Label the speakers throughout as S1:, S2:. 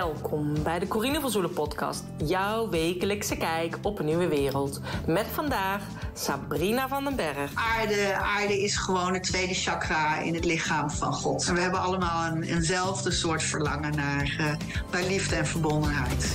S1: Welkom bij de Corine van Zoelen podcast. Jouw wekelijkse kijk op een nieuwe wereld. Met vandaag Sabrina van den Berg.
S2: Aarde is gewoon het tweede chakra in het lichaam van God. En we hebben allemaal eenzelfde soort verlangen naar liefde en verbondenheid.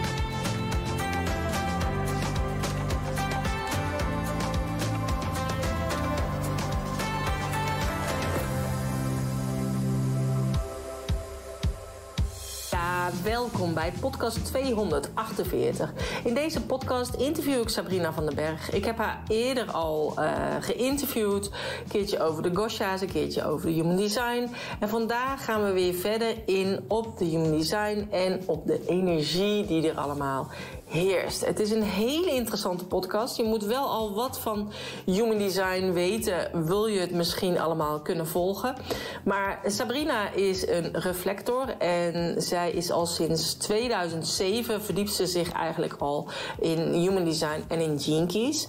S1: Welkom bij podcast 248. In deze podcast interview ik Sabrina van den Berg. Ik heb haar eerder al geïnterviewd. Een keertje over de Gosha's, een keertje over de Human Design. En vandaag gaan we weer verder in op de Human Design en op de energie die er allemaal heerst. Het is een hele interessante podcast. Je moet wel al wat van Human Design weten. Wil je het misschien allemaal kunnen volgen. Maar Sabrina is een reflector. En zij is al sinds 2007 verdiept ze zich eigenlijk al in Human Design en in Gene Keys.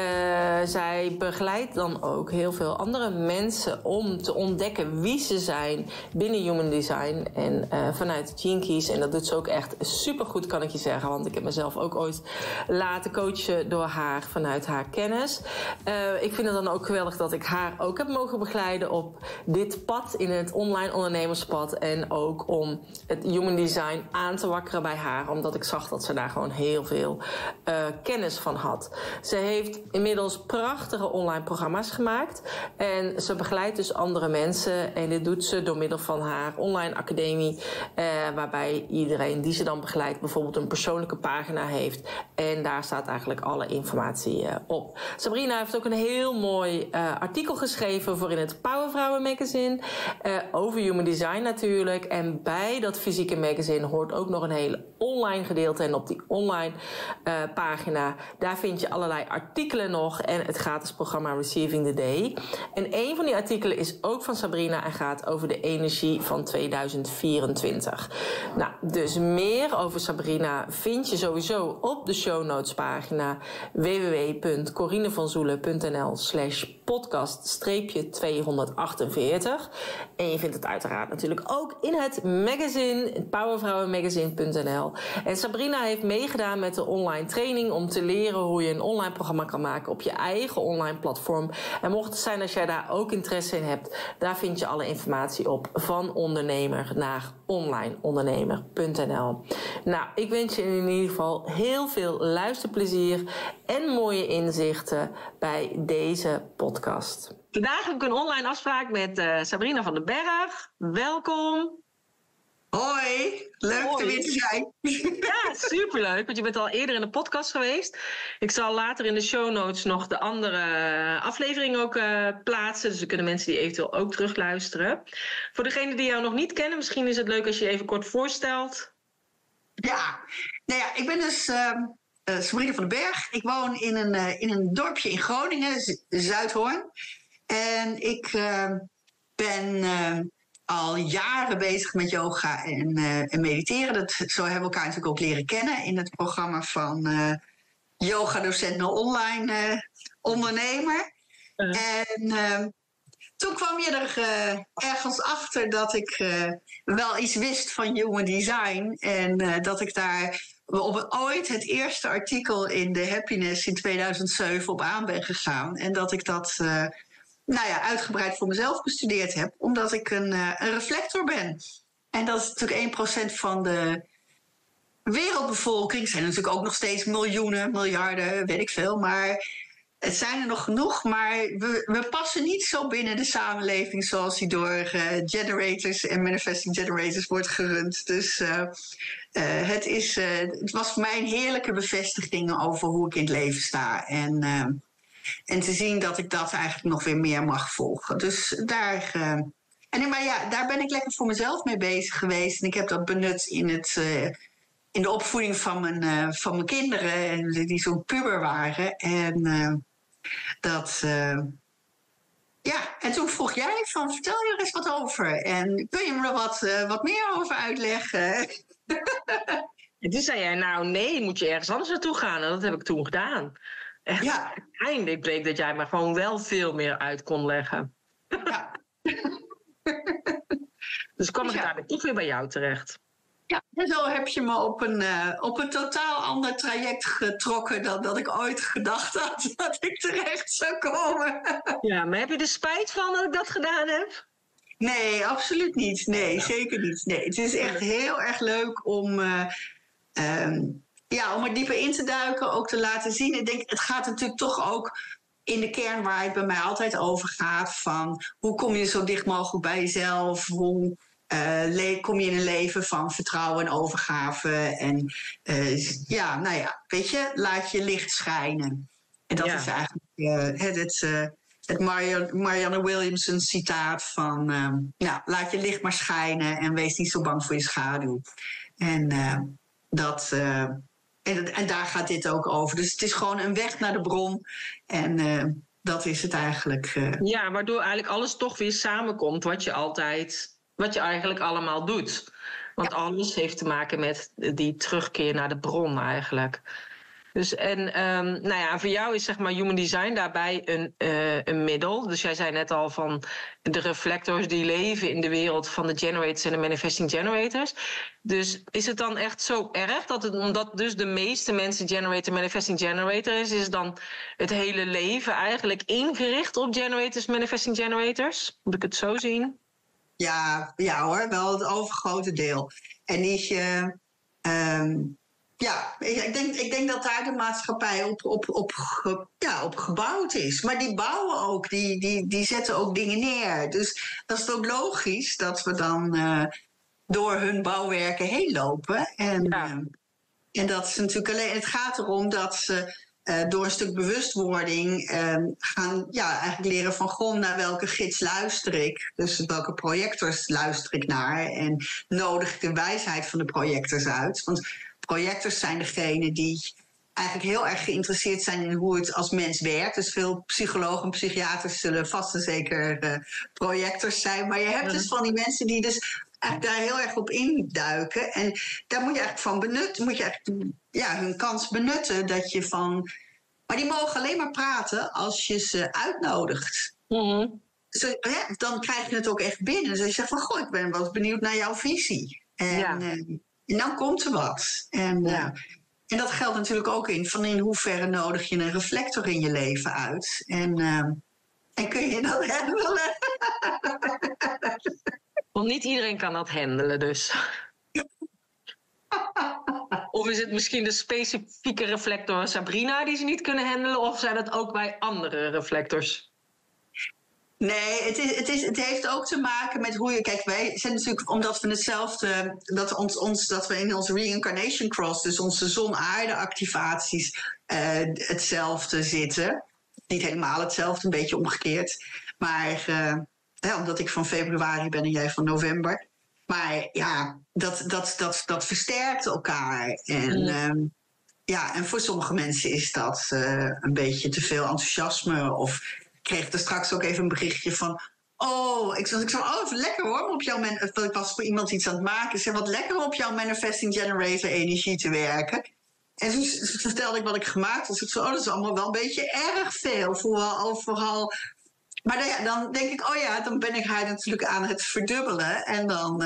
S1: Zij begeleidt dan ook heel veel andere mensen om te ontdekken wie ze zijn binnen Human Design en vanuit Gene Keys. En dat doet ze ook echt supergoed, kan ik je zeggen. Want ik heb mezelf ook ooit laten coachen door haar vanuit haar kennis. Ik vind het dan ook geweldig dat ik haar ook heb mogen begeleiden op dit pad in het online ondernemerspad. En ook om het Human Design aan te wakkeren bij haar. Omdat ik zag dat ze daar gewoon heel veel kennis van had. Ze heeft inmiddels prachtige online programma's gemaakt. En ze begeleidt dus andere mensen. En dit doet ze door middel van haar online academie. Waarbij iedereen die ze dan begeleidt bijvoorbeeld een persoonlijke pagina heeft. En daar staat eigenlijk alle informatie op. Sabrina heeft ook een heel mooi artikel geschreven voor in het Powervrouwen magazine. Over Human Design natuurlijk. En bij dat fysieke magazine hoort ook nog een hele online gedeelte. En op die online pagina, daar vind je allerlei artikelen nog. En het gratis programma Receiving the Day. En een van die artikelen is ook van Sabrina en gaat over de energie van 2024. Nou, dus meer over Sabrina vind je sowieso op de show notes pagina www.corinevanzoelen.nl/podcast-248. En je vindt het uiteraard natuurlijk ook in het magazine, powervrouwenmagazine.nl. En Sabrina heeft meegedaan met de online training om te leren hoe je een online programma kan maken op je eigen online platform. En mocht het zijn als jij daar ook interesse in hebt, daar vind je alle informatie op van ondernemer naar onlineondernemer.nl. Nou, ik wens je in ieder geval heel veel luisterplezier en mooie inzichten bij deze podcast. Vandaag heb ik een online afspraak met Sabrina van den Berg. Welkom.
S2: Hoi, leuk er weer te zijn.
S1: Ja, superleuk, want je bent al eerder in de podcast geweest. Ik zal later in de show notes nog de andere afleveringen ook plaatsen. Dus dan kunnen mensen die eventueel ook terugluisteren. Voor degenen die jou nog niet kennen, misschien is het leuk als je je even kort voorstelt.
S2: Ja, nou ja, ik ben dus Sabrina van den Berg. Ik woon in een dorpje in Groningen, Zuidhoorn. En ik ben al jaren bezig met yoga en mediteren. Zo hebben we elkaar natuurlijk ook leren kennen in het programma van yoga-docent naar online ondernemer. En toen kwam je er ergens achter dat ik wel iets wist van Human Design. En dat ik daar ooit het eerste artikel in The Happiness in 2007 op aan ben gegaan. En dat ik dat uitgebreid voor mezelf bestudeerd heb. Omdat ik een reflector ben. En dat is natuurlijk 1% van de wereldbevolking. Er zijn natuurlijk ook nog steeds miljoenen, miljarden, weet ik veel. Maar het zijn er nog genoeg. Maar we passen niet zo binnen de samenleving zoals die door generators en manifesting generators wordt gerund. Dus het was voor mij een heerlijke bevestiging over hoe ik in het leven sta. En te zien dat ik dat eigenlijk nog weer meer mag volgen. Dus daar ben ik lekker voor mezelf mee bezig geweest. En ik heb dat benut in de opvoeding van mijn kinderen. Die zo'n puber waren. En en toen vroeg jij van, vertel je er eens wat over. En kun je me er wat meer over uitleggen?
S1: En toen zei jij, nou nee, moet je ergens anders naartoe gaan. En dat heb ik toen gedaan. Echt, ja. Uiteindelijk bleek dat jij me gewoon wel veel meer uit kon leggen. Ja. Dus kwam ik daar toch weer bij jou terecht.
S2: Ja, en zo heb je me op een totaal ander traject getrokken dan dat ik ooit gedacht had dat ik terecht zou komen.
S1: Ja, maar heb je er spijt van dat ik dat gedaan heb?
S2: Nee, absoluut niet. Nee, zeker niet. Nee, het is echt heel erg leuk om er dieper in te duiken, ook te laten zien. Ik denk, het gaat natuurlijk toch ook in de kern waar het bij mij altijd over gaat, van hoe kom je zo dicht mogelijk bij jezelf? Hoe kom je in een leven van vertrouwen en overgave? En weet je, laat je licht schijnen. En dat is eigenlijk het Marianne Williamson citaat van laat je licht maar schijnen en wees niet zo bang voor je schaduw. En en daar gaat dit ook over. Dus het is gewoon een weg naar de bron. En dat is het eigenlijk.
S1: Ja, waardoor eigenlijk alles toch weer samenkomt wat je eigenlijk allemaal doet. Want alles heeft te maken met die terugkeer naar de bron eigenlijk. Dus voor jou is zeg maar human design daarbij een middel. Dus jij zei net al van de reflectors die leven in de wereld van de generators en de manifesting generators. Dus is het dan echt zo erg omdat dus de meeste mensen generator manifesting generator is dan het hele leven eigenlijk ingericht op generators manifesting generators? Moet ik het zo zien?
S2: Ja hoor, wel het overgrote deel. En niet ik denk dat daar de maatschappij op gebouwd is. Maar die bouwen ook, die zetten ook dingen neer. Dus dat is ook logisch dat we dan door hun bouwwerken heen lopen. En dat is natuurlijk alleen. Het gaat erom dat ze door een stuk bewustwording gaan eigenlijk leren van naar welke gids luister ik. Dus welke projectors luister ik naar. En nodig ik de wijsheid van de projectors uit. Want projectors zijn degene die eigenlijk heel erg geïnteresseerd zijn in hoe het als mens werkt. Dus veel psychologen en psychiaters zullen vast en zeker projectors zijn. Maar je hebt dus van die mensen die dus eigenlijk daar heel erg op induiken. En daar moet je eigenlijk van benutten. Moet je eigenlijk hun kans benutten dat je van. Maar die mogen alleen maar praten als je ze uitnodigt. Mm-hmm. Dan krijg je het ook echt binnen. Dus je zegt van ik ben wel benieuwd naar jouw visie. En dan komt er wat. En dat geldt natuurlijk ook in hoeverre nodig je een reflector in je leven uit. En kun je dat handelen?
S1: Want niet iedereen kan dat handelen dus. Of is het misschien de specifieke reflector Sabrina die ze niet kunnen handelen? Of zijn het ook bij andere reflectors?
S2: Nee, het heeft ook te maken met hoe je. Kijk, wij zijn natuurlijk, omdat we hetzelfde. Dat we in onze reincarnation cross, dus onze zon-aarde-activaties, hetzelfde zitten. Niet helemaal hetzelfde, een beetje omgekeerd. Maar omdat ik van februari ben en jij van november. Maar ja, dat versterkt elkaar. En en voor sommige mensen is dat een beetje te veel enthousiasme. Of ik kreeg er straks ook even een berichtje van. Ik zo, lekker hoor, op jouw ik was voor iemand iets aan het maken. Ik zei, wat lekker om op jouw manifesting generator energie te werken. En toen vertelde ik wat ik gemaakt had. Dus ik zo, dat is allemaal wel een beetje erg veel. Vooral. Maar dan denk ik, dan ben ik haar natuurlijk aan het verdubbelen. En dan.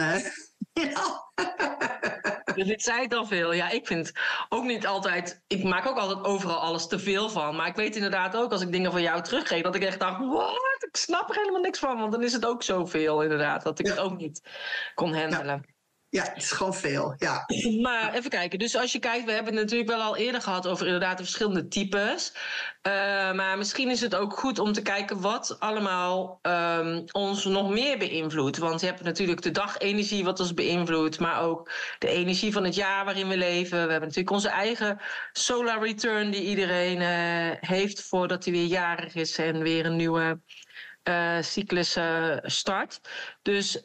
S1: Dus dit zei het al veel. Ja, ik vind ook niet altijd. Ik maak ook altijd overal alles te veel van. Maar ik weet inderdaad ook als ik dingen van jou terugkreeg, dat ik echt dacht, wat? Ik snap er helemaal niks van. Want dan is het ook zoveel inderdaad. Dat ik het ook niet kon handelen.
S2: Ja, het is gewoon veel, ja.
S1: Maar even kijken. Dus als je kijkt, we hebben het natuurlijk wel al eerder gehad over inderdaad de verschillende types. Maar misschien is het ook goed om te kijken wat allemaal ons nog meer beïnvloedt. Want je hebt natuurlijk de dagenergie wat ons beïnvloedt. Maar ook de energie van het jaar waarin we leven. We hebben natuurlijk onze eigen solar return die iedereen heeft voordat hij weer jarig is en weer een nieuwe cyclus start. Dus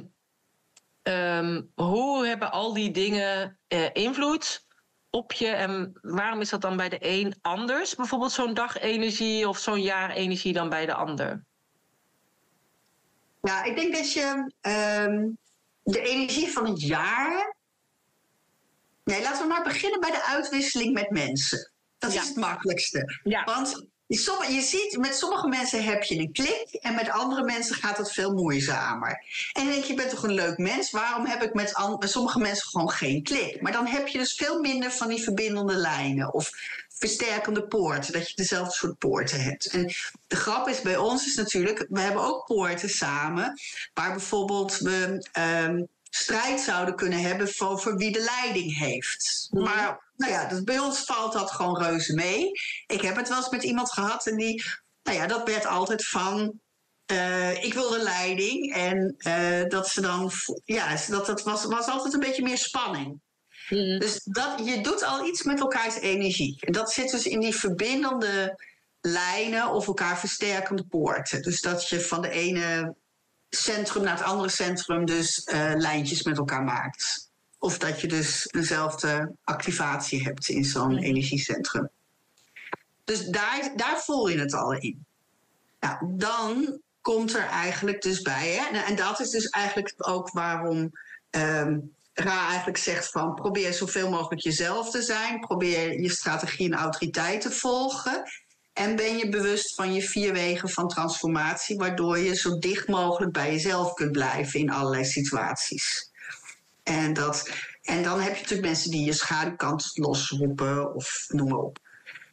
S1: hoe hebben al die dingen invloed op je en waarom is dat dan bij de een anders? Bijvoorbeeld zo'n dagenergie of zo'n jaarenergie dan bij de ander?
S2: Ja, ik denk dat je de energie van het jaar. Nee, laten we maar beginnen bij de uitwisseling met mensen. Dat is het makkelijkste.
S1: Ja.
S2: Want Je ziet, met sommige mensen heb je een klik en met andere mensen gaat het veel moeizamer. En dan denk je bent toch een leuk mens, waarom heb ik met sommige mensen gewoon geen klik? Maar dan heb je dus veel minder van die verbindende lijnen of versterkende poorten, dat je dezelfde soort poorten hebt. En de grap is bij ons is natuurlijk, we hebben ook poorten samen, waar bijvoorbeeld we strijd zouden kunnen hebben over wie de leiding heeft. Mm. Maar nou ja, dus bij ons valt dat gewoon reuze mee. Ik heb het wel eens met iemand gehad en die, nou ja, dat werd altijd van, ik wil de leiding. En dat ze dan, ja, dat was altijd een beetje meer spanning. Mm. Dus je doet al iets met elkaars energie. En dat zit dus in die verbindende lijnen of elkaar versterkende poorten. Dus dat je van de ene centrum naar het andere centrum dus lijntjes met elkaar maakt. Of dat je dus dezelfde activatie hebt in zo'n energiecentrum. Dus daar voel je het al in. Nou, dan komt er eigenlijk dus bij, hè, en dat is dus eigenlijk ook waarom Ra eigenlijk zegt van probeer zoveel mogelijk jezelf te zijn, probeer je strategie en autoriteit te volgen. En ben je bewust van je 4 wegen van transformatie, waardoor je zo dicht mogelijk bij jezelf kunt blijven in allerlei situaties. En dan heb je natuurlijk mensen die je schaduwkant losroepen of noem maar op.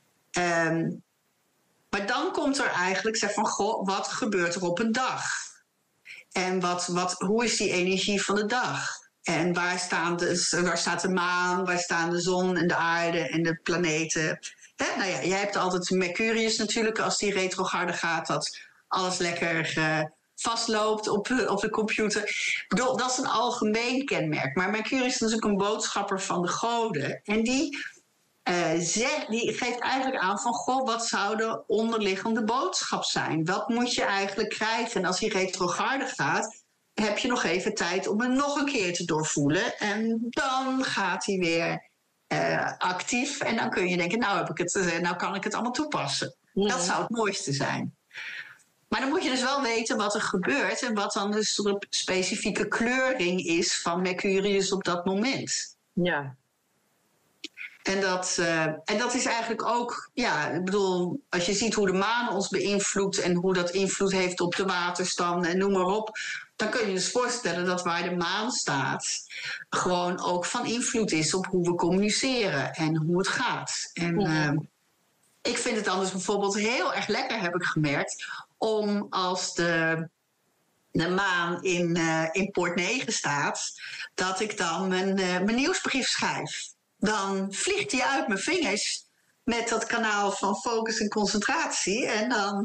S2: Maar dan komt er eigenlijk, zeg van, goh, wat gebeurt er op een dag? En hoe is die energie van de dag? En waar staat de maan, waar staan de zon en de aarde en de planeten? Nou ja, jij hebt altijd Mercurius natuurlijk, als die retrograde gaat, dat alles lekker vastloopt op de computer. Ik bedoel, dat is een algemeen kenmerk. Maar Mercurius is natuurlijk een boodschapper van de goden. En die geeft eigenlijk aan van, goh, wat zou de onderliggende boodschap zijn? Wat moet je eigenlijk krijgen? En als die retrograde gaat, heb je nog even tijd om het nog een keer te doorvoelen. En dan gaat hij weer actief. En dan kun je denken, nou kan ik het allemaal toepassen. Ja. Dat zou het mooiste zijn. Maar dan moet je dus wel weten wat er gebeurt en wat dan dus de specifieke kleuring is van Mercurius op dat moment. Ja. En dat is eigenlijk ook, ja, ik bedoel, als je ziet hoe de maan ons beïnvloedt en hoe dat invloed heeft op de waterstanden en noem maar op, dan kun je je dus voorstellen dat waar de maan staat gewoon ook van invloed is op hoe we communiceren en hoe het gaat. En ik vind het anders bijvoorbeeld heel erg lekker, heb ik gemerkt, om als de maan in poort 9 staat, dat ik dan mijn nieuwsbrief schrijf. Dan vliegt die uit mijn vingers met dat kanaal van focus en concentratie. En dan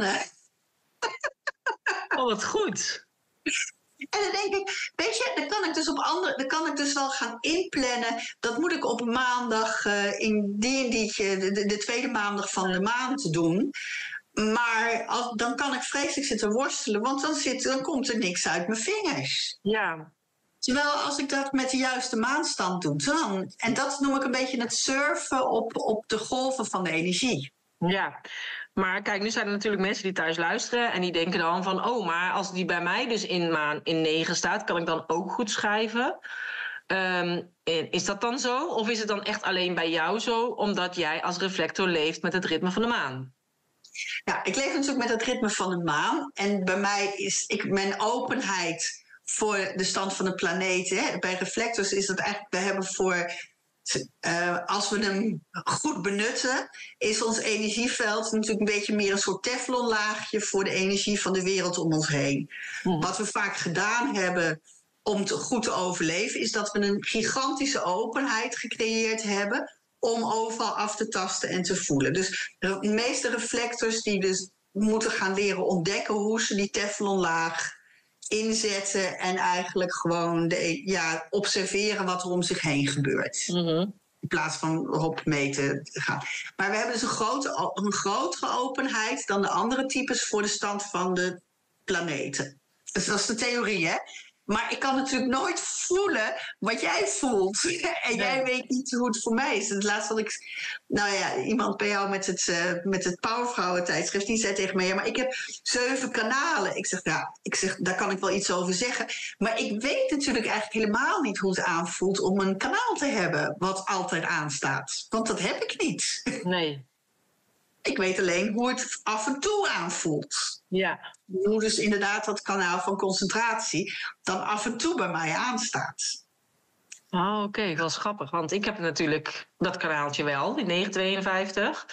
S1: Oh, wat goed.
S2: En dan denk ik, weet je, dan kan ik dus wel gaan inplannen. Dat moet ik op maandag in die en die, de tweede maandag van de maand te doen. Maar dan kan ik vreselijk zitten worstelen, want dan komt er niks uit mijn vingers. Ja. Terwijl als ik dat met de juiste maanstand doe, en dat noem ik een beetje het surfen op de golven van de energie. Ja, maar kijk, nu zijn er natuurlijk mensen die thuis luisteren en die denken dan van, oh, maar als die bij mij dus in maan in 9 staat, kan ik dan ook goed schrijven? Is dat dan zo? Of is het dan echt alleen bij jou zo, omdat jij als reflector leeft met het ritme van de maan? Ja, ik leef natuurlijk met het ritme van de maan. En bij mij is mijn openheid voor de stand van de planeten. Hè. Bij reflectors is dat eigenlijk, we hebben als we hem goed benutten, is ons energieveld natuurlijk een beetje meer een soort teflonlaagje voor de energie van de wereld om ons heen. Wat we vaak gedaan hebben om goed te overleven, is dat we een gigantische openheid gecreëerd hebben om overal af te tasten en te voelen. Dus de meeste reflectors die dus moeten gaan leren ontdekken hoe ze die teflonlaag inzetten en eigenlijk gewoon observeren wat er om zich heen gebeurt. Mm-hmm. In plaats van erop mee te gaan. Maar we hebben dus een grotere openheid dan de andere types voor de stand van de planeten. Dus dat is de theorie, hè? Maar ik kan natuurlijk nooit voelen wat jij voelt. En jij weet niet hoe het voor mij is. Het laatste wat iemand bij jou met het Powervrouwen tijdschrift, die zei tegen mij, ja, maar ik heb 7 kanalen. Ik zeg, daar kan ik wel iets over zeggen. Maar ik weet natuurlijk eigenlijk helemaal niet hoe het aanvoelt om een kanaal te hebben wat altijd aanstaat. Want dat heb ik niet. Nee. Ik weet alleen hoe het af en toe aanvoelt.
S1: Ja.
S2: Hoe dus inderdaad dat kanaal van concentratie dan af en toe bij mij aanstaat.
S1: Oh, oké, dat is grappig. Want ik heb natuurlijk dat kanaaltje wel, die 952.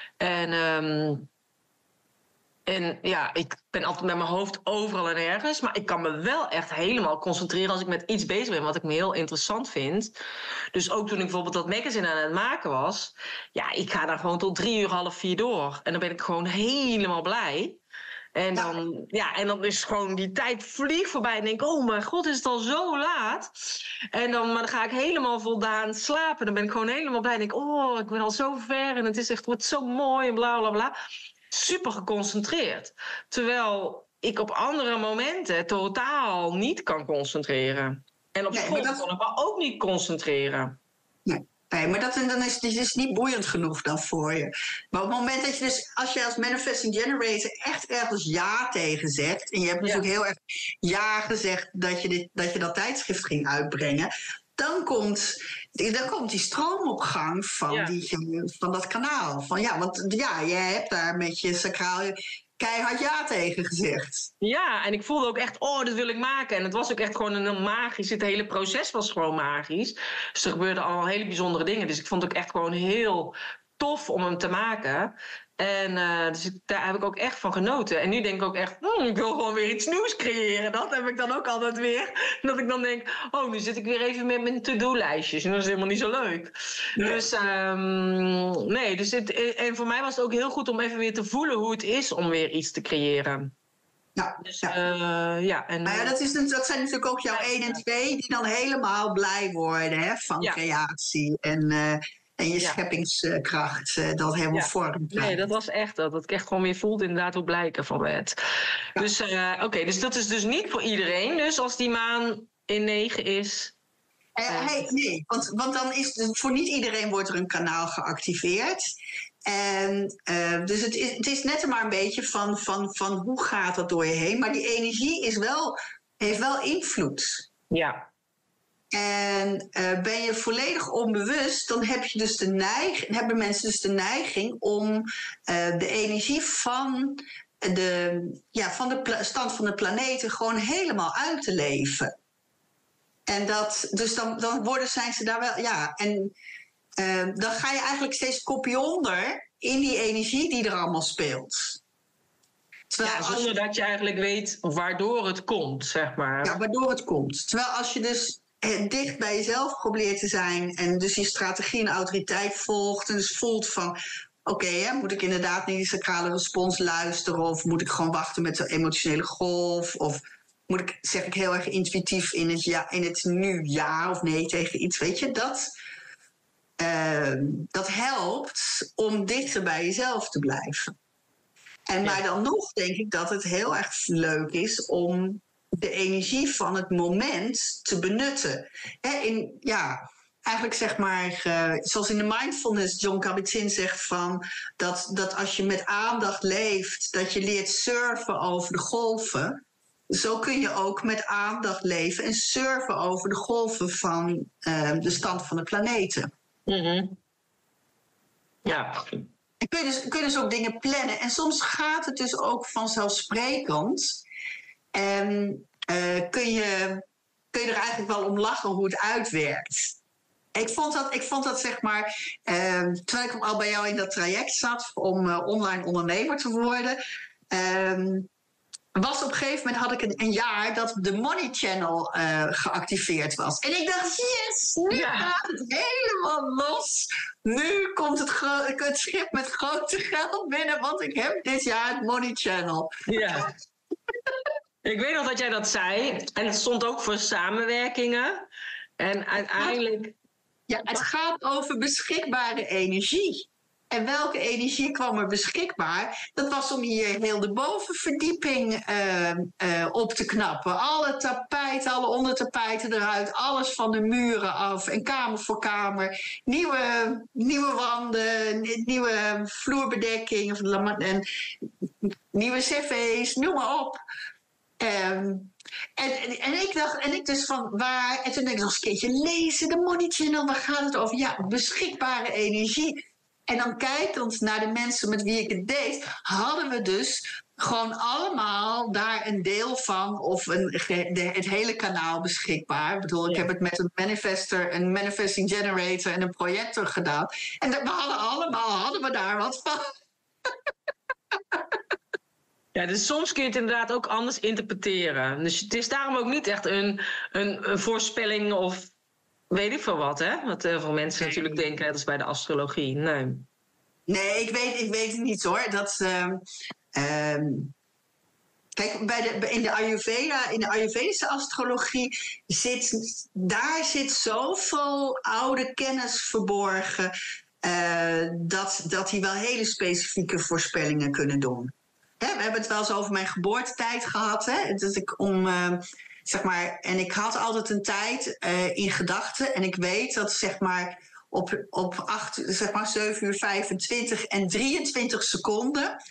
S1: En ja, ik ben altijd met mijn hoofd overal en ergens. Maar ik kan me wel echt helemaal concentreren als ik met iets bezig ben, wat ik me heel interessant vind. Dus ook toen ik bijvoorbeeld dat magazine aan het maken was. Ja, ik ga daar gewoon tot 3 uur, half 4 door. En dan ben ik gewoon helemaal blij. En dan is gewoon die tijd vliegt voorbij. En denk ik, oh mijn god, is het al zo laat? Maar dan ga ik helemaal voldaan slapen. Dan ben ik gewoon helemaal blij. En denk ik, oh, ik ben al zo ver. En het wordt zo mooi en bla bla bla. Super geconcentreerd. Terwijl ik op andere momenten totaal niet kan concentreren. En op school kon ik me ook niet concentreren.
S2: Nee, maar dan is het dus niet boeiend genoeg dan voor je. Maar op het moment dat je dus, als je als manifesting generator echt ergens ja tegen zegt, en je hebt dus ook heel erg ja gezegd dat je dat tijdschrift ging uitbrengen, dan komt die stroom op gang van dat kanaal. Want je hebt daar met je sacraal keihard ja tegen gezegd.
S1: Ja, en ik voelde ook echt, oh, dit wil ik maken. En het was ook echt gewoon een magisch, het hele proces was gewoon magisch. Dus er gebeurden allemaal hele bijzondere dingen. Dus ik vond het ook echt gewoon heel tof om hem te maken. En dus daar heb ik ook echt van genoten. En nu denk ik ook echt, ik wil gewoon weer iets nieuws creëren. Dat heb ik dan ook altijd weer. Dat ik dan denk, nu zit ik weer even met mijn to-do-lijstjes. En dat is helemaal niet zo leuk. Nee. Dus en voor mij was het ook heel goed om even weer te voelen hoe het is om weer iets te creëren.
S2: Dat zijn natuurlijk ook jouw 1 en 2 die dan helemaal blij worden van creatie en je scheppingskracht dat helemaal vormt.
S1: Nee, dat was echt dat ik echt gewoon weer voelde inderdaad hoe blij ik ervan werd. Ja. Dus dus dat is dus niet voor iedereen. Dus als die maan in 9 is.
S2: Nee, want dan is voor niet iedereen wordt er een kanaal geactiveerd. En dus het is net maar een beetje van hoe gaat dat door je heen. Maar die energie heeft wel invloed.
S1: Ja.
S2: En ben je volledig onbewust, dan hebben mensen dus de neiging om de energie van de stand van de planeten gewoon helemaal uit te leven. En dus dan zijn ze daar wel, en dan ga je eigenlijk steeds kopje onder in die energie die er allemaal speelt.
S1: Zonder dat je eigenlijk weet waardoor het komt, zeg maar.
S2: Ja, waardoor het komt. Terwijl als je dus dicht bij jezelf probeert te zijn en dus je strategie en autoriteit volgt en dus voelt van moet ik inderdaad naar die sacrale respons luisteren of moet ik gewoon wachten met de emotionele golf of zeg ik heel erg intuïtief in het nu ja of nee tegen iets, weet je, dat helpt om dichter bij jezelf te blijven. Maar dan nog denk ik dat het heel erg leuk is om de energie van het moment te benutten. Eigenlijk zeg maar, zoals in de mindfulness John Kabat-Zinn zegt van dat als je met aandacht leeft, dat je leert surfen over de golven. Zo kun je ook met aandacht leven en surfen over de golven van de stand van de planeten.
S1: Mm-hmm. Ja.
S2: En kun je dus ook dingen plannen. En soms gaat het dus ook vanzelfsprekend. En kun je er eigenlijk wel om lachen hoe het uitwerkt. Ik vond dat zeg maar, terwijl ik al bij jou in dat traject zat om online ondernemer te worden, was op een gegeven moment had ik een jaar dat de Money Channel geactiveerd was. En ik dacht, yes, nu gaat het helemaal los. Nu komt het schip met grote geld binnen, want ik heb dit jaar het Money Channel.
S1: Ja. Ik weet nog dat jij dat zei. En het stond ook voor samenwerkingen. En uiteindelijk...
S2: Ja, het gaat over beschikbare energie. En welke energie kwam er beschikbaar? Dat was om hier heel de bovenverdieping op te knappen. Alle tapijten, alle ondertapijten eruit. Alles van de muren af. En kamer voor kamer. Nieuwe wanden. Nieuwe vloerbedekking. En nieuwe cv's. Noem maar op. En ik dus van waar... En toen denk ik nog eens een keertje lezen. De Money Channel, waar gaat het over? Ja, beschikbare energie. En dan kijkend naar de mensen met wie ik het deed, hadden we dus gewoon allemaal daar een deel van of het hele kanaal beschikbaar. Ik bedoel, ik heb het met een manifester, een manifesting generator en een projector gedaan. En we hadden we daar wat van.
S3: Ja, dus soms kun je het inderdaad ook anders interpreteren. Dus het is daarom ook niet echt een voorspelling of weet ik veel wat, hè? Wat veel mensen natuurlijk denken, net als bij de astrologie.
S2: Nee, ik weet het niet hoor. Kijk, in de Ayurveda, in de Ayurvedische astrologie zit zoveel oude kennis verborgen dat die wel hele specifieke voorspellingen kunnen doen. We hebben het wel eens over mijn geboortetijd gehad. Dat ik en ik had altijd een tijd in gedachten. En ik weet dat op 7:25 en 23 seconden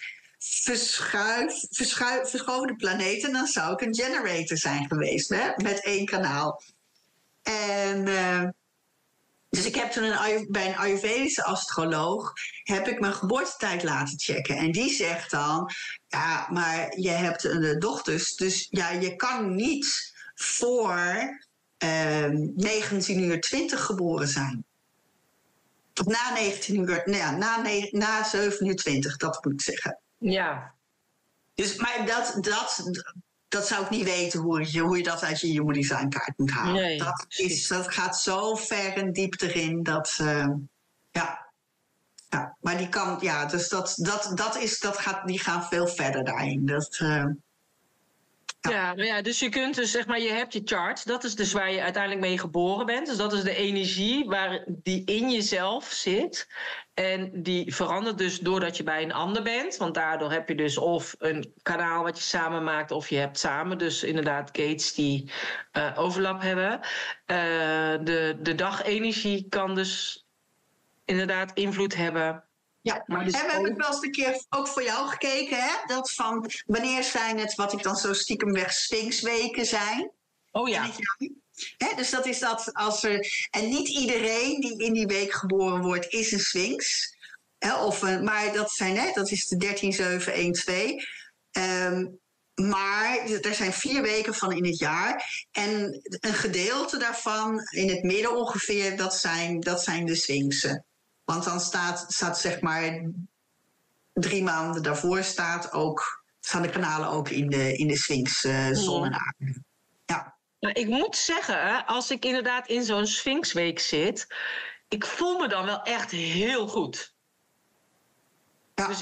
S2: verschuiven de planeten. Dan zou ik een generator zijn geweest, met 1 kanaal. En dus ik heb toen bij een Ayurvedische astroloog heb ik mijn geboortetijd laten checken. En die zegt dan, ja, maar je hebt dochters, dus ja, je kan niet voor 19:20 geboren zijn. Of na 19:00, na 7:20, dat moet ik zeggen.
S3: Ja.
S2: Dus, maar dat zou ik niet weten hoe je dat uit je Human Design kaart moet halen.
S3: Nee,
S2: dat gaat zo ver en diep erin dat maar die kan, ja, dus die gaan veel verder daarin.
S3: Ja, dus je kunt dus je hebt je chart. Dat is dus waar je uiteindelijk mee geboren bent. Dus dat is de energie die in jezelf zit. En die verandert dus doordat je bij een ander bent. Want daardoor heb je dus of een kanaal wat je samen maakt, of je hebt samen dus inderdaad gates die overlap hebben. De dagenergie kan dus inderdaad invloed hebben.
S2: Ja, maar dus en we hebben wel eens een keer ook voor jou gekeken, hè? Dat van wanneer zijn het, wat ik dan zo stiekem weg Sphinxweken zijn.
S3: Oh ja.
S2: Dus dat is dat als en niet iedereen die in die week geboren wordt, is een Sphinx. Maar dat is de 13-7-1-2. Maar er zijn 4 weken van in het jaar. En een gedeelte daarvan, in het midden ongeveer, dat zijn de Sphinxen. Want dan staat 3 maanden daarvoor staan de kanalen ook in de Sphinx-zon en aarde. Ja.
S3: Nou, ik moet zeggen, als ik inderdaad in zo'n Sphinxweek zit, ik voel me dan wel echt heel goed.
S2: Ja.
S3: Dus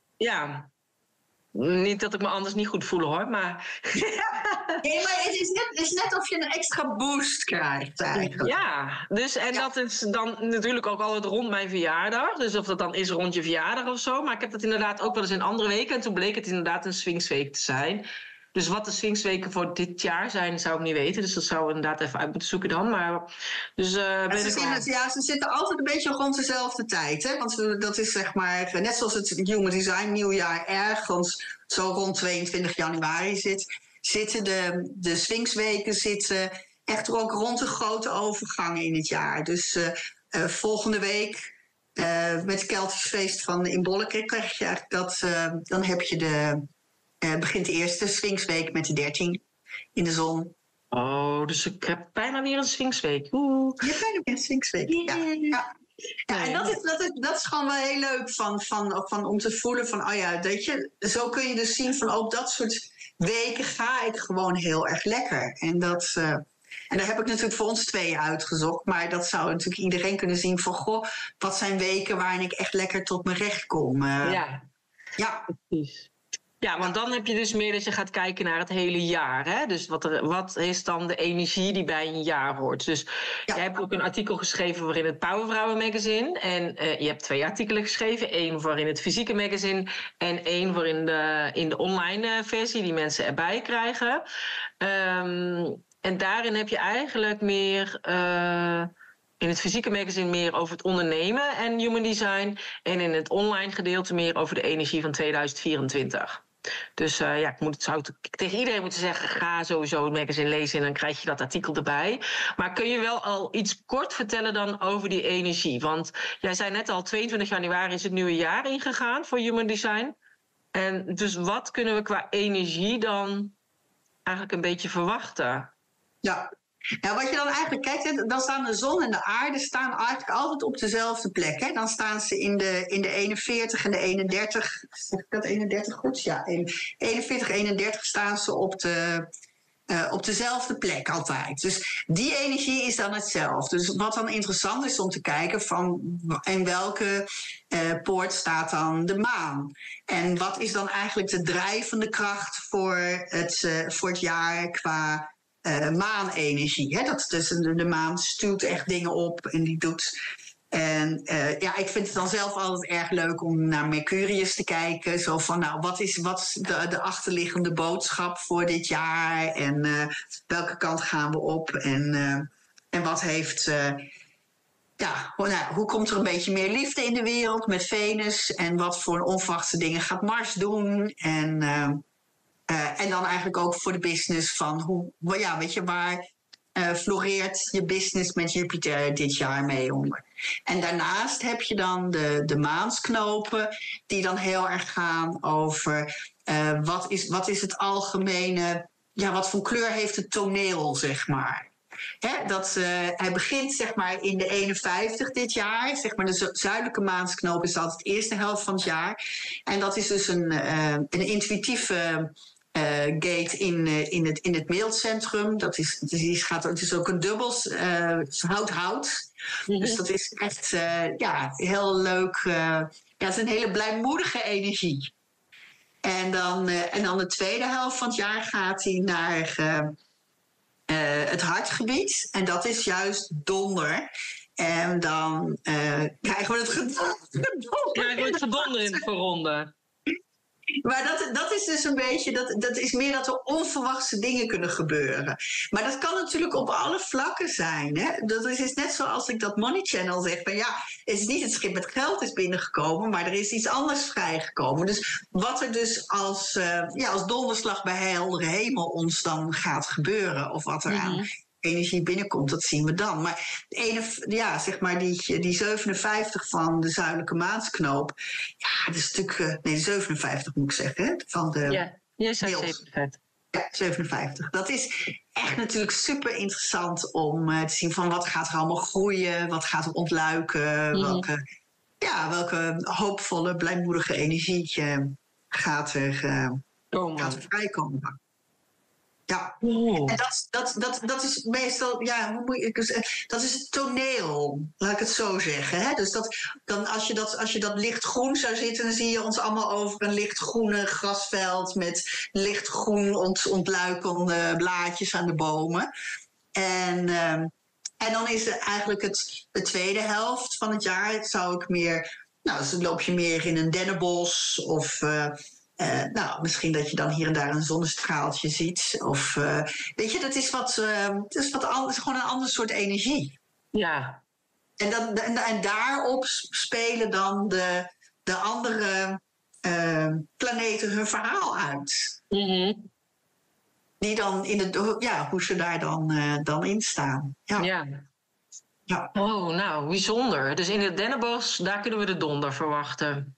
S3: niet dat ik me anders niet goed voel hoor, maar...
S2: Nee, maar het is net of je een extra boost krijgt eigenlijk.
S3: Ja, dat is dan natuurlijk ook altijd rond mijn verjaardag. Dus of dat dan is rond je verjaardag of zo. Maar ik heb dat inderdaad ook wel eens in andere weken. En toen bleek het inderdaad een Sphinxweek te zijn. Dus wat de Sphinxweken voor dit jaar zijn, zou ik niet weten. Dus dat zou we inderdaad even uit moeten zoeken dan. Maar, dus,
S2: ze zitten altijd een beetje rond dezelfde tijd. Hè? Want dat is net zoals het Human Design nieuwjaar ergens zo rond 22 januari zitten de Sphinxweken echt ook rond de grote overgangen in het jaar. Dus volgende week met het Keltisch feest van in Bolleke krijg je eigenlijk dan heb je begint de eerste Sphinxweek met de 13 in de zon.
S3: Oh, dus ik heb bijna weer een Sphinxweek.
S2: Je hebt bijna weer een Sphinxweek, ja. En dat is gewoon wel heel leuk van om te voelen van, weet je, zo kun je dus zien van op dat soort weken ga ik gewoon heel erg lekker. En daar heb ik natuurlijk voor ons 2 uitgezocht, maar dat zou natuurlijk iedereen kunnen zien van, goh, wat zijn weken waarin ik echt lekker tot mijn recht kom.
S3: Ja, precies. Ja, want dan heb je dus meer dat je gaat kijken naar het hele jaar. Hè? Dus wat is dan de energie die bij een jaar hoort? Dus je hebt ook een artikel geschreven voor in het Powervrouwen magazine. En je hebt 2 artikelen geschreven. 1 voor in het fysieke magazine en 1 voor in de online versie die mensen erbij krijgen. En daarin heb je eigenlijk meer... in het fysieke magazine meer over het ondernemen en human design. En in het online gedeelte meer over de energie van 2024. Dus zou tegen iedereen moeten zeggen, ga sowieso het magazine lezen en dan krijg je dat artikel erbij. Maar kun je wel al iets kort vertellen dan over die energie? Want jij zei net al, 22 januari is het nieuwe jaar ingegaan voor Human Design. En dus wat kunnen we qua energie dan eigenlijk een beetje verwachten?
S2: Ja. Ja, wat je dan eigenlijk kijkt, dan staan de zon en de aarde staan eigenlijk altijd op dezelfde plek. Hè? Dan staan ze in de 41 en de 31. Zeg ik dat 31 goed? Ja, 41, 31 staan ze op dezelfde plek altijd. Dus die energie is dan hetzelfde. Dus wat dan interessant is om te kijken van in welke poort staat dan de maan. En wat is dan eigenlijk de drijvende kracht voor het jaar qua maanenergie. Hè? De maan stuurt echt dingen op en die doet. En ik vind het dan zelf altijd erg leuk om naar Mercurius te kijken. Zo van, nou, wat is de achterliggende boodschap voor dit jaar? En welke kant gaan we op? En wat heeft... hoe komt er een beetje meer liefde in de wereld met Venus? En wat voor onverwachte dingen gaat Mars doen? En dan eigenlijk ook voor de business van waar floreert je business met Jupiter dit jaar mee onder. En daarnaast heb je dan de maansknopen die dan heel erg gaan over wat is het algemene, wat voor kleur heeft het toneel, zeg maar. Hij begint zeg maar in de 51 dit jaar. Zeg maar de zuidelijke maansknoop is altijd de eerste helft van het jaar. En dat is dus een intuïtieve gate in het beeldcentrum. Het is ook een dubbels hout. Mm-hmm. Dus dat is echt heel leuk. Het is een hele blijmoedige energie. En dan de tweede helft van het jaar gaat hij naar het hartgebied. En dat is juist donder. En dan krijgen we het gedonder.
S3: Krijgen we het gedonder in het voorronde.
S2: Maar dat is dus een beetje, dat is meer dat er onverwachte dingen kunnen gebeuren. Maar dat kan natuurlijk op alle vlakken zijn. Hè? Dat is net zoals ik dat Money Channel zeg. Van het is niet het schip met geld is binnengekomen, maar er is iets anders vrijgekomen. Dus wat er dus als donderslag bij heldere hemel ons dan gaat gebeuren, of wat er aan energie binnenkomt, dat zien we dan. Maar die 57 van de zuidelijke maansknoop, dat is natuurlijk... de 57 moet ik zeggen, hè, van de...
S3: Ja, 57.
S2: Ja, 57. Dat is echt natuurlijk super interessant om te zien van wat gaat er allemaal groeien, wat gaat er ontluiken, welke hoopvolle, blijmoedige energie gaat er vrijkomen. Ja, en dat is meestal, dat is het toneel, laat ik het zo zeggen. Hè? Dus als je dat lichtgroen zou zitten, dan zie je ons allemaal over een lichtgroene grasveld met lichtgroen ontluikende blaadjes aan de bomen. En dan is er eigenlijk de tweede helft van het jaar, zou ik meer, dus dan loop je meer in een dennenbos of... misschien dat je dan hier en daar een zonnestraaltje ziet. Of dat is wat anders, gewoon een ander soort energie.
S3: Ja.
S2: En daarop spelen dan de andere planeten hun verhaal uit.
S3: Mm-hmm.
S2: Die dan hoe ze daar dan in staan. Ja.
S3: Oh, nou, bijzonder. Dus in het dennenbos, daar kunnen we de donder verwachten.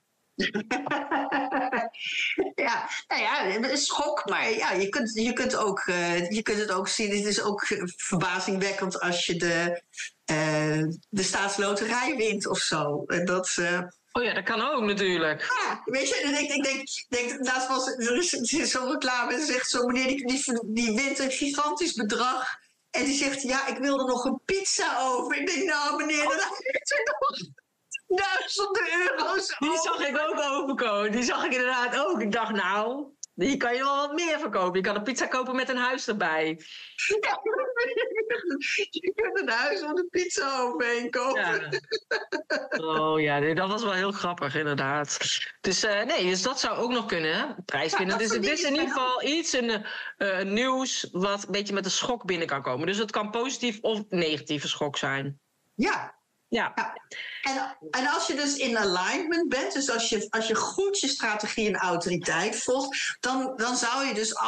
S2: Een schok, maar je kunt het ook zien. Het is ook verbazingwekkend als je de staatsloterij wint of zo. En dat
S3: kan ook natuurlijk.
S2: Ja, weet je, ik denk laatst was er is zo'n reclame en zegt zo'n meneer die wint een gigantisch bedrag. En die zegt, ik wil er nog een pizza over. Ik denk, nou meneer, dan heeft u nog €1000.
S3: Die zag ik ook overkomen. Die zag ik inderdaad ook. Ik dacht, nou, hier kan je wel wat meer verkopen. Je kan een pizza kopen met een huis erbij.
S2: Ja, je kunt een huis van een pizza overheen kopen.
S3: Ja. Oh ja, dat was wel heel grappig inderdaad. Dus dus dat zou ook nog kunnen, hè? Prijs winnen. Dus het is in ieder geval iets nieuws wat een beetje met een schok binnen kan komen. Dus het kan positief of negatieve schok zijn.
S2: Ja.
S3: Ja.
S2: En als je dus in alignment bent, dus als je goed je strategie en autoriteit volgt, dan zou je dus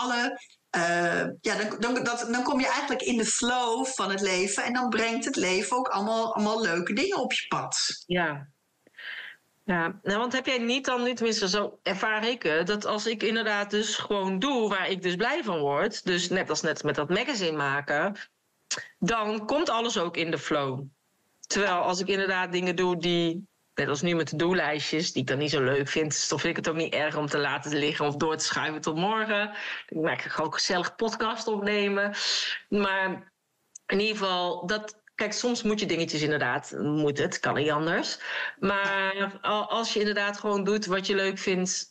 S2: dan kom je eigenlijk in de flow van het leven en dan brengt het leven ook allemaal leuke dingen op je pad.
S3: Ja. Ja, nou, want heb jij niet dan, tenminste zo ervaar ik het, dat als ik inderdaad dus gewoon doe waar ik dus blij van word, dus net als met dat magazine maken, dan komt alles ook in de flow. Terwijl als ik inderdaad dingen doe die, net als nu met de to-do-lijstjes, die ik dan niet zo leuk vind, dan vind ik het ook niet erg om te laten liggen of door te schuiven tot morgen. Ik maak gewoon gezellig podcast opnemen. Maar in ieder geval, kijk, soms moet je dingetjes inderdaad, kan niet anders. Maar als je inderdaad gewoon doet wat je leuk vindt,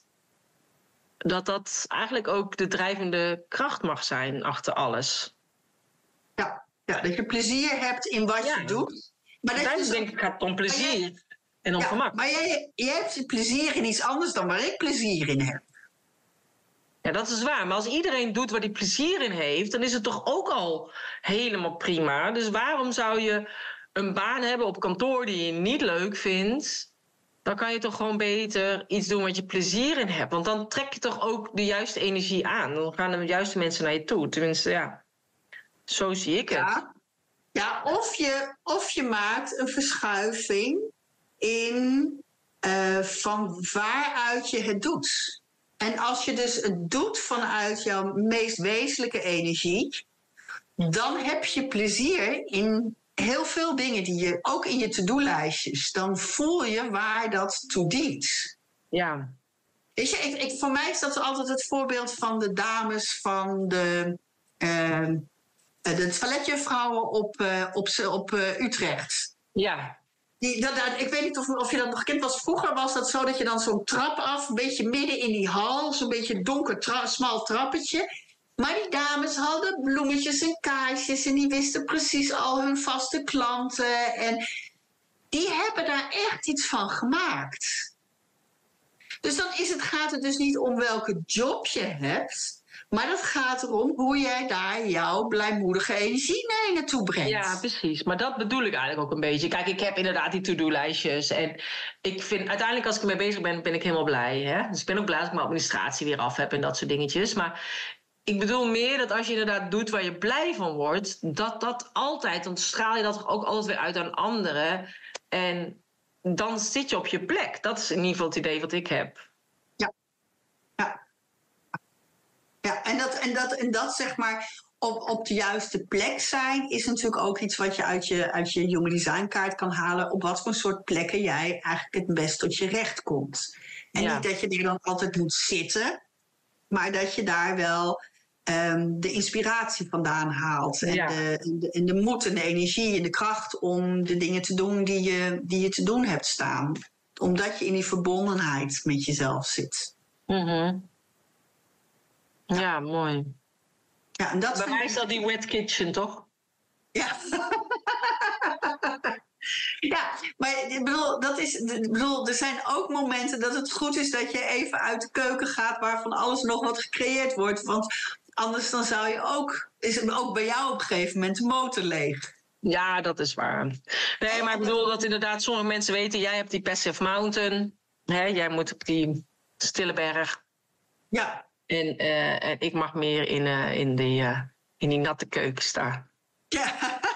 S3: dat eigenlijk ook de drijvende kracht mag zijn achter alles.
S2: Ja, dat je plezier hebt in wat je doet. Maar
S3: dat denk ik gaat om plezier en om gemak.
S2: Maar jij hebt plezier in iets anders dan waar ik plezier in heb.
S3: Ja, dat is waar. Maar als iedereen doet waar hij plezier in heeft, dan is het toch ook al helemaal prima. Dus waarom zou je een baan hebben op kantoor die je niet leuk vindt? Dan kan je toch gewoon beter iets doen wat je plezier in hebt. Want dan trek je toch ook de juiste energie aan. Dan gaan de juiste mensen naar je toe. Tenminste, ja. Zo zie ik het.
S2: Ja, of je maakt een verschuiving in van waaruit je het doet. En als je dus het doet vanuit jouw meest wezenlijke energie, dan heb je plezier in heel veel dingen die je, ook in je to-do-lijstjes, dan voel je waar dat toe dient.
S3: Ja.
S2: Weet je, voor mij is dat altijd het voorbeeld van de dames van de toiletjuffrouwen op Utrecht.
S3: Ja.
S2: Ik weet niet of je dat nog kent. Vroeger was dat zo dat je dan zo'n trap af, een beetje midden in die hal, zo'n beetje donker, smal trappetje. Maar die dames hadden bloemetjes en kaarsjes en die wisten precies al hun vaste klanten. En die hebben daar echt iets van gemaakt. Dus dan gaat het dus niet om welke job je hebt, maar het gaat erom hoe jij daar jouw blijmoedige energie naartoe brengt.
S3: Ja, precies. Maar dat bedoel ik eigenlijk ook een beetje. Kijk, ik heb inderdaad die to-do-lijstjes. En ik vind, uiteindelijk als ik ermee bezig ben, ben ik helemaal blij. Hè? Dus ik ben ook blij dat ik mijn administratie weer af heb en dat soort dingetjes. Maar ik bedoel meer dat als je inderdaad doet waar je blij van wordt, dat altijd, dan straal je dat ook altijd weer uit aan anderen. En dan zit je op je plek. Dat is in ieder geval het idee wat ik heb.
S2: Ja, en dat zeg maar op de juiste plek zijn is natuurlijk ook iets wat je uit je Human Design kaart kan halen. Op wat voor soort plekken jij eigenlijk het best tot je recht komt. En niet dat je er dan altijd moet zitten, maar dat je daar wel de inspiratie vandaan haalt. En de moed en de energie en de kracht om de dingen te doen die je te doen hebt staan. Omdat je in die verbondenheid met jezelf zit.
S3: Mm-hmm. Ja, mooi.
S2: Ja, en dat
S3: bij mij is dat die wet kitchen, toch?
S2: Ja. Ja, maar ik bedoel, er zijn ook momenten dat het goed is dat je even uit de keuken gaat waarvan alles nog wat gecreëerd wordt. Want anders dan is ook bij jou op een gegeven moment de motor leeg.
S3: Ja, dat is waar. Nee, maar ik bedoel dat inderdaad sommige mensen weten, jij hebt die Passive Mountain. Hè, jij moet op die stille berg.
S2: Ja.
S3: En ik mag meer in die natte keuken staan.
S2: Ja.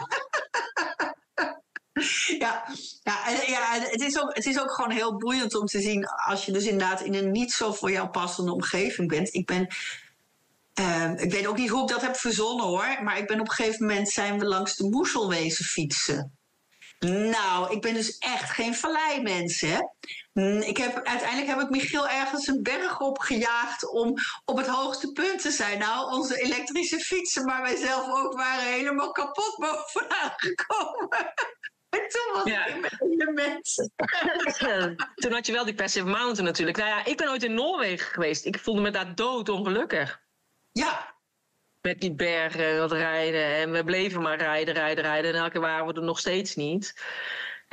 S2: Het is ook gewoon heel boeiend om te zien als je dus inderdaad in een niet zo voor jou passende omgeving bent. Ik weet ook niet hoe ik dat heb verzonnen hoor, maar op een gegeven moment zijn we langs de Moezel wezen fietsen. Nou, ik ben dus echt geen valleimens, hè. Uiteindelijk heb ik Michiel ergens een berg opgejaagd om op het hoogste punt te zijn. Nou, onze elektrische fietsen, maar wij zelf ook, waren helemaal kapot bovenaan gekomen. En toen was ik met de mensen.
S3: Toen had je wel die Passive Mountain natuurlijk. Nou ja, ik ben ooit in Noorwegen geweest. Ik voelde me daar doodongelukkig.
S2: Ja.
S3: Met die bergen, wat rijden. En we bleven maar rijden. En elke keer waren we er nog steeds niet.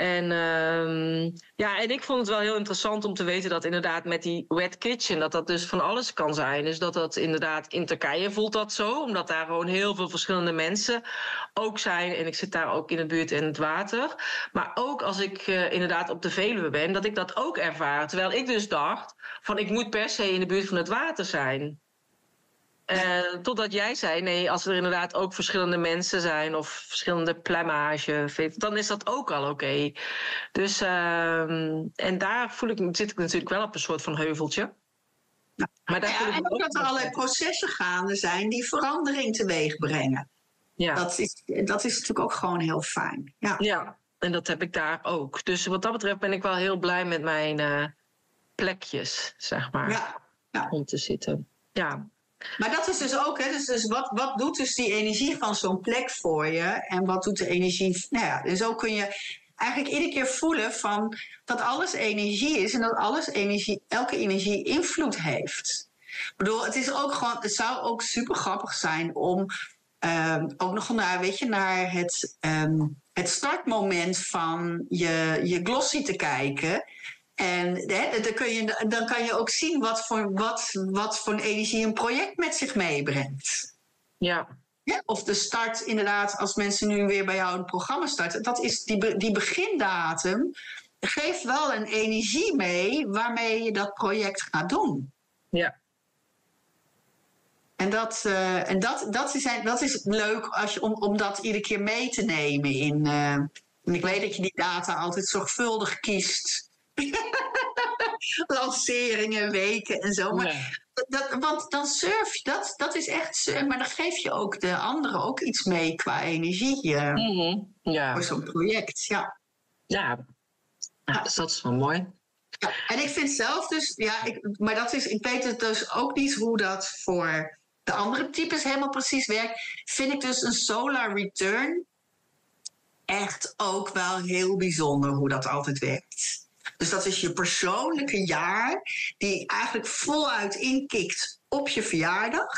S3: En ik vond het wel heel interessant om te weten dat inderdaad met die wet kitchen, dat dus van alles kan zijn. Dus dat inderdaad in Turkije voelt dat zo, omdat daar gewoon heel veel verschillende mensen ook zijn. En ik zit daar ook in de buurt in het water. Maar ook als ik inderdaad op de Veluwe ben, dat ik dat ook ervaar. Terwijl ik dus dacht van ik moet per se in de buurt van het water zijn. Totdat jij zei, nee, als er inderdaad ook verschillende mensen zijn of verschillende plumage, dan is dat ook al oké. Dus, en daar zit ik natuurlijk wel op een soort van heuveltje. Maar
S2: en ook dat er allerlei processen gaande zijn die verandering teweeg brengen. Ja. Dat is natuurlijk ook gewoon heel fijn.
S3: Ja, en dat heb ik daar ook. Dus wat dat betreft ben ik wel heel blij met mijn plekjes, zeg maar, om te zitten. Ja.
S2: Maar dat is dus ook, hè, dus wat doet dus die energie van zo'n plek voor je? En wat doet de energie... en zo kun je eigenlijk iedere keer voelen van dat alles energie is en dat elke energie invloed heeft. Ik bedoel, het zou ook super grappig zijn om ook nog naar het startmoment van je glossy te kijken. En dan kan je ook zien wat voor een energie een project met zich meebrengt.
S3: Ja.
S2: Of de start inderdaad, als mensen nu weer bij jou een programma starten. Dat is die begindatum. Geeft wel een energie mee waarmee je dat project gaat doen.
S3: Ja.
S2: En dat is leuk om dat iedere keer mee te nemen. En ik weet dat je die data altijd zorgvuldig kiest. Lanceringen, weken en zo. Maar want dan surf je, dat is echt... Maar dan geef je ook de anderen ook iets mee qua energie voor zo'n project.
S3: Ja, dus dat is wel mooi.
S2: Ja, en ik vind zelf dus... ik weet het dus ook niet hoe dat voor de andere types helemaal precies werkt. Vind ik dus een solar return echt ook wel heel bijzonder hoe dat altijd werkt. Dus dat is je persoonlijke jaar die eigenlijk voluit inkikt op je verjaardag.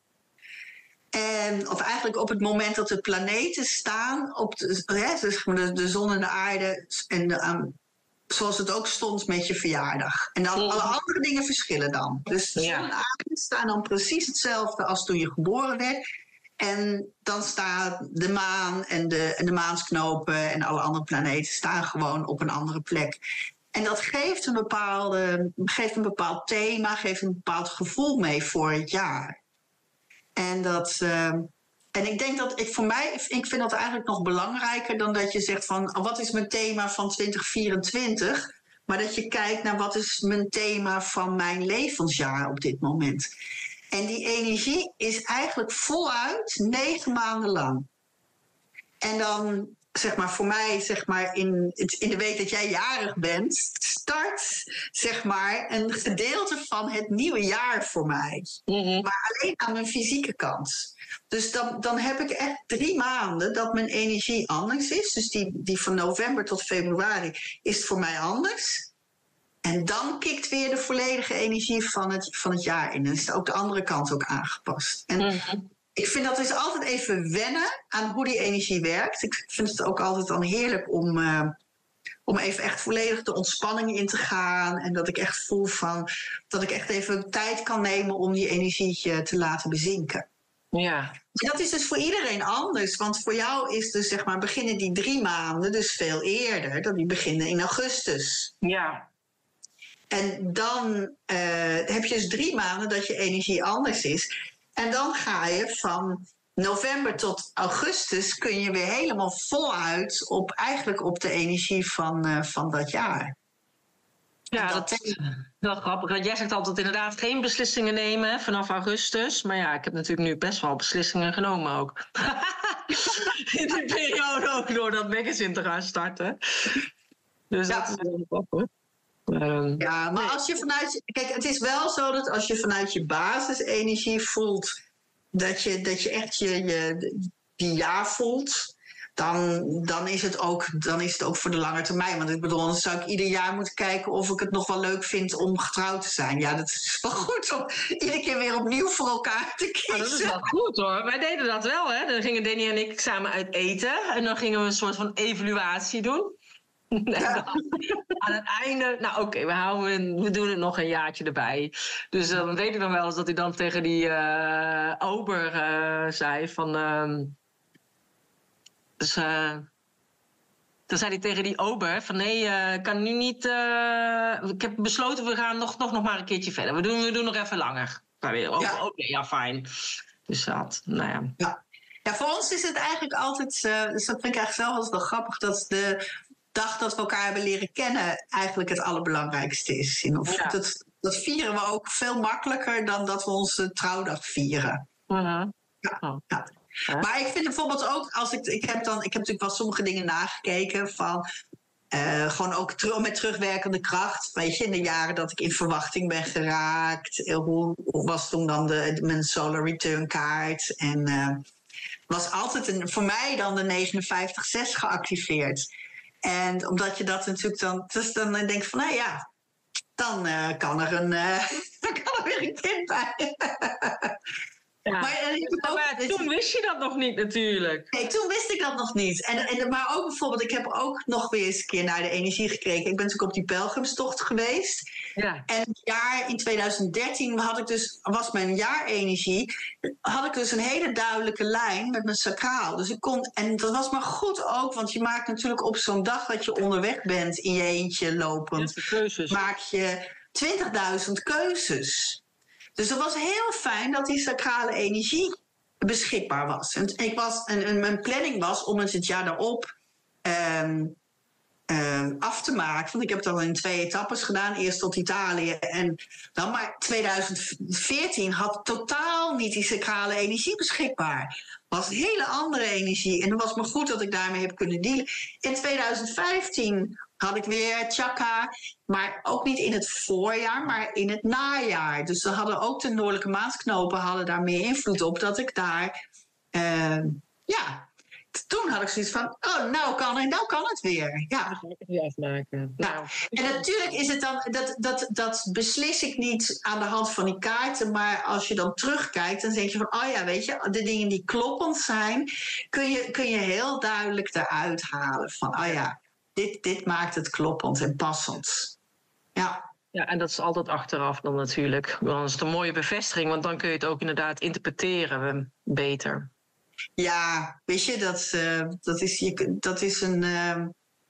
S2: Of eigenlijk op het moment dat de planeten staan, op de zon en de aarde, en zoals het ook stond met je verjaardag. En dan alle andere dingen verschillen dan. Dus de zon en de aarde staan dan precies hetzelfde als toen je geboren werd. En dan staat de maan en de maansknopen en alle andere planeten staan gewoon op een andere plek. En dat geeft een bepaald thema, geeft een bepaald gevoel mee voor het jaar. En ik denk dat ik vind dat eigenlijk nog belangrijker dan dat je zegt van wat is mijn thema van 2024? Maar dat je kijkt naar wat is mijn thema van mijn levensjaar op dit moment. En die energie is eigenlijk voluit 9 maanden lang. En dan, zeg maar, voor mij, zeg maar, in de week dat jij jarig bent, start, zeg maar, een gedeelte van het nieuwe jaar voor mij. Mm-hmm. Maar alleen aan mijn fysieke kant. Dus dan heb ik echt 3 maanden dat mijn energie anders is. Dus die van november tot februari is het voor mij anders. En dan kikt weer de volledige energie van het jaar in. En is ook de andere kant ook aangepast. En ik vind dat is altijd even wennen aan hoe die energie werkt. Ik vind het ook altijd dan heerlijk om even echt volledig de ontspanning in te gaan. En dat ik echt voel dat ik echt even tijd kan nemen om die energie te laten bezinken.
S3: Ja.
S2: Dat is dus voor iedereen anders. Want voor jou is dus, zeg maar, beginnen die 3 maanden dus veel eerder. Dan die beginnen in augustus.
S3: Ja.
S2: En dan heb je dus 3 maanden dat je energie anders is. En dan ga je van november tot augustus kun je weer helemaal voluit op de energie van dat jaar.
S3: Ja, dat is wel grappig. Want jij zegt altijd inderdaad geen beslissingen nemen vanaf augustus. Maar ja, ik heb natuurlijk nu best wel beslissingen genomen ook. In die periode ook door dat magazine te gaan starten. Dus dat is wel grappig.
S2: Ja, maar als je kijk, het is wel zo dat als je vanuit je basisenergie voelt dat je echt die jaar voelt, dan is het ook voor de lange termijn. Want ik bedoel, dan zou ik ieder jaar moeten kijken of ik het nog wel leuk vind om getrouwd te zijn. Ja, dat is wel goed om iedere keer weer opnieuw voor elkaar te kiezen.
S3: Oh, dat is wel goed hoor. Wij deden dat wel, hè. Dan gingen Danny en ik samen uit eten. En dan gingen we een soort van evaluatie doen. Aan het einde, nou oké, we doen het nog een jaartje erbij. Dus dan weet ik nog wel eens dat hij dan tegen die ober zei van... dan zei hij tegen die ober van nee, kan nu niet... ik heb besloten, we gaan nog maar een keertje verder. We doen nog even langer. Oké, fijn. Dus dat, nou ja.
S2: Ja, voor ons is het eigenlijk altijd... dus dat vind ik eigenlijk zelf altijd wel grappig... dat de dag dat we elkaar hebben leren kennen... eigenlijk het allerbelangrijkste is. Dat vieren we ook veel makkelijker... dan dat we onze trouwdag vieren. Ja. Maar ik vind bijvoorbeeld ook... Ik heb natuurlijk wel sommige dingen nagekeken... van gewoon ook met terugwerkende kracht. Weet je, in de jaren dat ik in verwachting ben geraakt... hoe was toen dan mijn solar return kaart... en was altijd voor mij dan de 59-6 geactiveerd. En omdat je dat natuurlijk dan... Dus dan denk je van, nou ja... dan kan er weer een kind bij.
S3: Ja. Maar toen wist je dat nog niet natuurlijk.
S2: Nee, toen wist ik dat nog niet. Maar ook bijvoorbeeld, ik heb ook nog weer eens een keer naar de energie gekeken. Ik ben natuurlijk op die pelgrimstocht geweest. Ja. En het jaar in 2013 was mijn jaarenergie... had ik dus een hele duidelijke lijn met mijn sacraal. Dus en dat was maar goed ook, want je maakt natuurlijk op zo'n dag... dat je onderweg bent in je eentje lopend... maak je 20.000 keuzes... Dus het was heel fijn dat die sacrale energie beschikbaar was. En mijn planning was om het jaar daarop af te maken. Want ik heb het al in 2 etappes gedaan. Eerst tot Italië en dan maar 2014 had totaal niet die sacrale energie beschikbaar. Het was een hele andere energie. En het was maar goed dat ik daarmee heb kunnen dealen. In 2015 had ik weer chakra, maar ook niet in het voorjaar, maar in het najaar. Dus dan hadden ook de noordelijke maansknopen daar meer invloed op, dat ik daar, toen had ik zoiets van, nou kan het weer. Ja.
S3: Dan ga ik het weer afmaken.
S2: Nou. En natuurlijk is het dan, dat beslis ik niet aan de hand van die kaarten, maar als je dan terugkijkt, dan denk je van, weet je, de dingen die kloppend zijn, kun je heel duidelijk eruit halen van, dit maakt het kloppend en passend. Ja.
S3: Ja, en dat is altijd achteraf dan natuurlijk. Dan is het een mooie bevestiging, want dan kun je het ook inderdaad interpreteren beter.
S2: Ja, weet je, dat is een...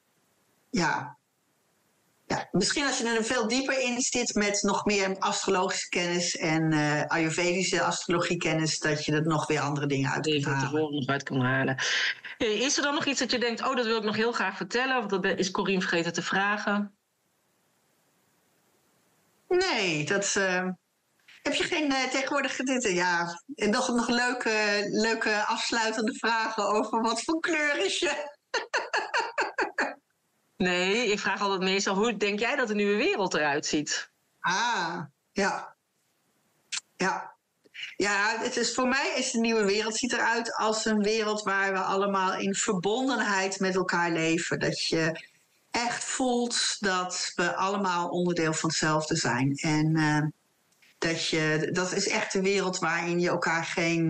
S2: misschien als je er veel dieper in zit met nog meer astrologische kennis en Ayurvedische astrologiekennis, dat je er nog weer andere dingen uit kunt halen.
S3: Tevoren nog uit kan halen. Is er dan nog iets dat je denkt, dat wil ik nog heel graag vertellen? Of dat is Corien vergeten te vragen?
S2: Nee, dat... Heb je geen tegenwoordig... nog leuke afsluitende vragen over wat voor kleur is je?
S3: Nee, ik vraag altijd meestal, hoe denk jij dat de nieuwe wereld eruit ziet?
S2: Ja. Ja, voor mij is de nieuwe wereld ziet eruit als een wereld waar we allemaal in verbondenheid met elkaar leven. Dat je echt voelt dat we allemaal onderdeel van hetzelfde zijn. En dat is echt een wereld waarin je elkaar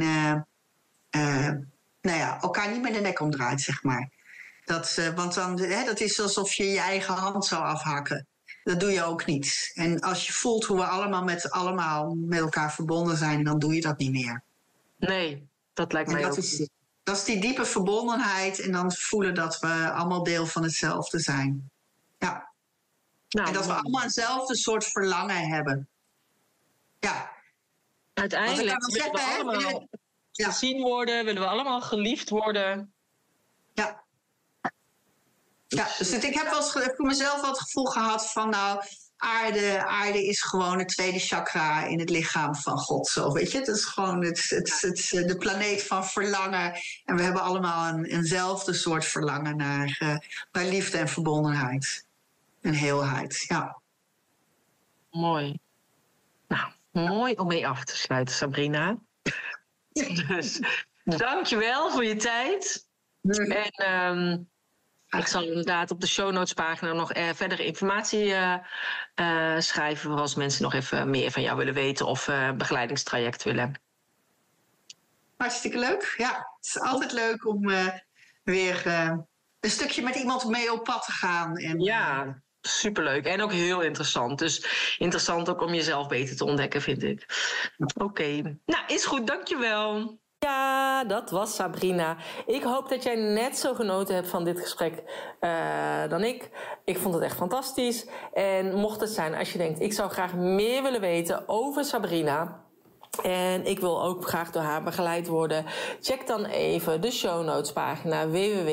S2: elkaar niet meer de nek omdraait, zeg maar. Want dan, dat is alsof je je eigen hand zou afhakken. Dat doe je ook niet. En als je voelt hoe we allemaal met elkaar verbonden zijn, dan doe je dat niet meer.
S3: Nee, dat lijkt mij ook.
S2: Dat is die diepe verbondenheid en dan voelen dat we allemaal deel van hetzelfde zijn. Ja. En dat we allemaal eenzelfde soort verlangen hebben. Ja.
S3: Uiteindelijk willen we allemaal gezien worden, willen we allemaal geliefd worden.
S2: Ja. Ja, dus ik heb wel eens voor mezelf wel het gevoel gehad van aarde is gewoon het tweede chakra in het lichaam van God. Zo, weet je? Het is gewoon de planeet van verlangen. En we hebben allemaal eenzelfde soort verlangen naar liefde en verbondenheid. En heelheid, ja.
S3: Mooi. Nou, mooi om mee af te sluiten, Sabrina. Dus dankjewel voor je tijd. En ik zal inderdaad op de show notes pagina nog verdere informatie schrijven voor als mensen nog even meer van jou willen weten of begeleidingstraject willen.
S2: Hartstikke leuk. Ja, het is altijd leuk om weer een stukje met iemand mee op pad te gaan. En,
S3: ja, superleuk. En ook heel interessant. Dus interessant ook om jezelf beter te ontdekken, vind ik. Oké. Nou, is goed. Dankjewel.
S1: Ja, dat was Sabrina. Ik hoop dat jij net zo genoten hebt van dit gesprek dan ik. Ik vond het echt fantastisch. En mocht het zijn als je denkt, ik zou graag meer willen weten over Sabrina... En ik wil ook graag door haar begeleid worden. Check dan even de show notes pagina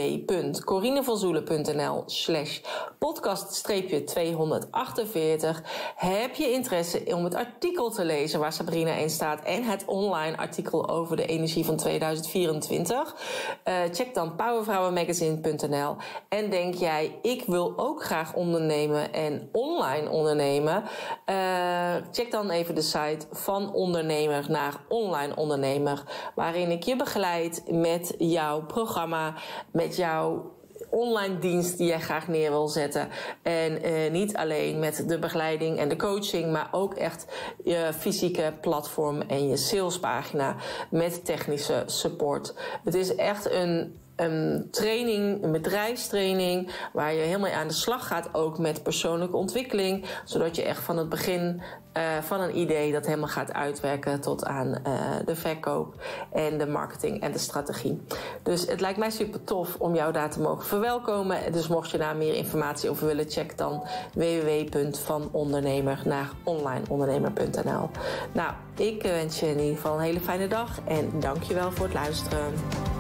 S1: www.corinevanzoelen.nl/podcast-248. Heb je interesse om het artikel te lezen waar Sabrina in staat en het online artikel over de energie van 2024? Check dan powervrouwenmagazine.nl. En denk jij, ik wil ook graag ondernemen en online ondernemen? Check dan even de site van ondernemer naar online ondernemer, waarin ik je begeleid met jouw programma, met jouw online dienst die jij graag neer wil zetten. En niet alleen met de begeleiding en de coaching, maar ook echt je fysieke platform en je salespagina met technische support. Het is echt een training, een bedrijfstraining, waar je helemaal aan de slag gaat, ook met persoonlijke ontwikkeling, zodat je echt van het begin van een idee dat helemaal gaat uitwerken tot aan de verkoop en de marketing en de strategie. Dus het lijkt mij super tof om jou daar te mogen verwelkomen. Dus mocht je daar meer informatie over willen, check dan www.vanondernemer naar onlineondernemer.nl. Nou, ik wens je in ieder geval een hele fijne dag en dankjewel voor het luisteren.